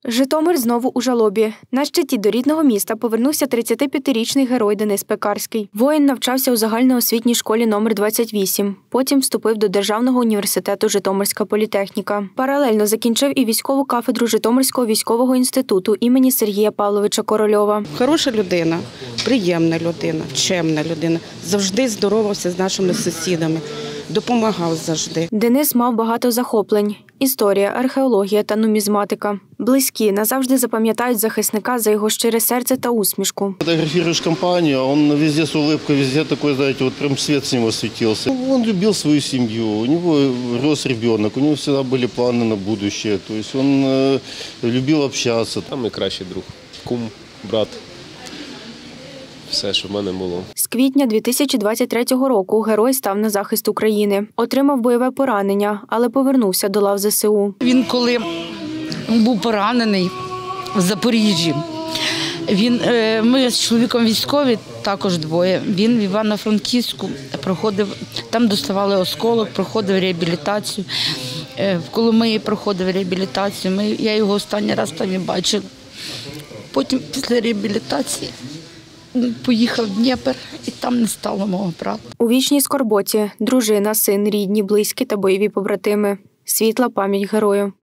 Житомир знову у жалобі. На щиті до рідного міста повернувся 35-річний герой Денис Пекарський. Воїн навчався у загальноосвітній школі номер 28. Потім вступив до Державного університету Житомирська політехніка. Паралельно закінчив і військову кафедру Житомирського військового інституту імені Сергія Павловича Корольова. Хороша людина, приємна людина, чемна людина. Завжди здоровався з нашими сусідами, допомагав завжди. Денис мав багато захоплень – історія, археологія та нумізматика. Близькі назавжди запам'ятають захисника за його щире серце та усмішку. Фотографируешь компанию, а он везде с улыбкой, везде такой, знаете, вот прям свет с него светился. Он любил свою семью, у него рос ребенок, у него всегда были планы на будущее. То есть он любил общаться. Найкращий друг, кум, брат. Все, що в мене було. З квітня 2023 року герой став на захист України. Отримав бойове поранення, але повернувся до лав ЗСУ. Він коли був поранений в Запоріжжі, ми з чоловіком військові, також двоє. Він в Івано-Франківську проходив, там доставали осколок, проходив реабілітацію. В Коломиї проходив реабілітацію. Я його останній раз там і бачила. Потім після реабілітації поїхав в Дніпро, і там не стало мого брата. У вічній скорботі – дружина, син, рідні, близькі та бойові побратими. Світла пам'ять герою.